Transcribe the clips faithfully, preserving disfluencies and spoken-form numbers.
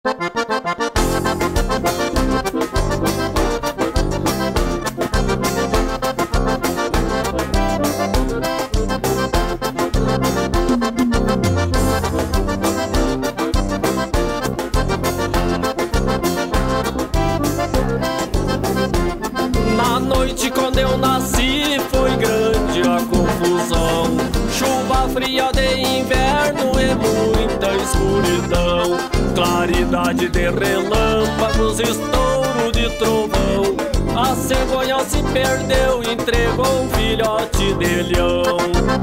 Na noite quando eu nasci foi grande a confusão, chuva fria de inverno e muita escuridão, claridade de relâmpagos, estouro de trovão. A cegonha se perdeu, entregou um filhote de leão.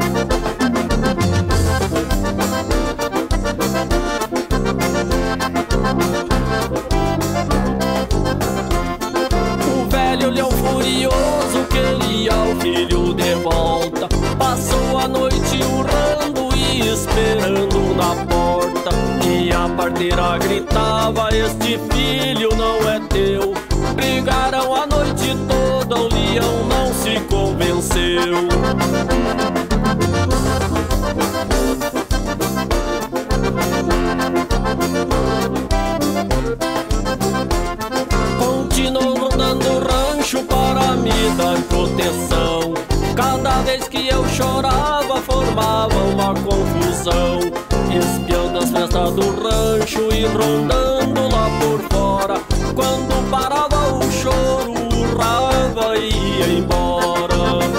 O leão furioso queria o filho de volta, passou a noite urrando e esperando na porta. E a parteira gritava: este filho não é teu. Brigaram a noite toda, o leão não se convenceu. Continuou rondando o rancho para me dar proteção. Cada vez que eu chorava formava uma confusão, espiando as festas do rancho e rondando lá por fora. Quando parava o choro, urrava e ia embora.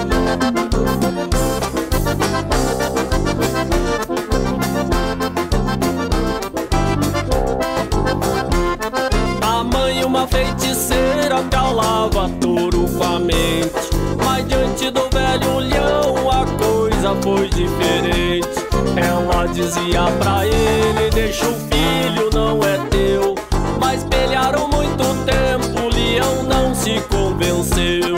A mãe, uma feiticeira, calava touro com a mente, mas diante do velho leão a coisa foi diferente. Ela dizia pra ele: deixa o filho, não é teu. Mas pelearam muito tempo, o leão não se convenceu.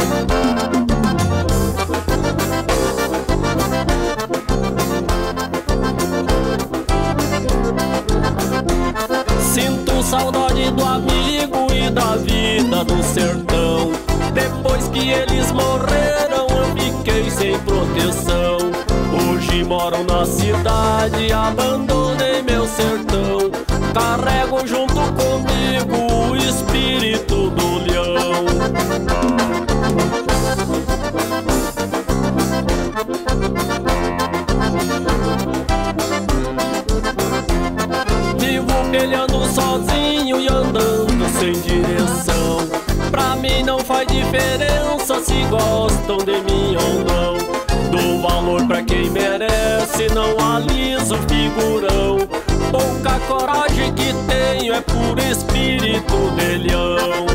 Sinto saudade do amigo e da vida do sertão. Depois que eles morreram eu fiquei sem proteção. Hoje moro na cidade, abandonei meu sertão. Carrego junto comigo o espírito do leão. Vivo peleando sozinho e andando sem direção. Pra mim não faz diferença se gostam de mim ou não. Dou valor pra quem merece, não aliso figurão. Pouca coragem que tenho é por espírito de leão.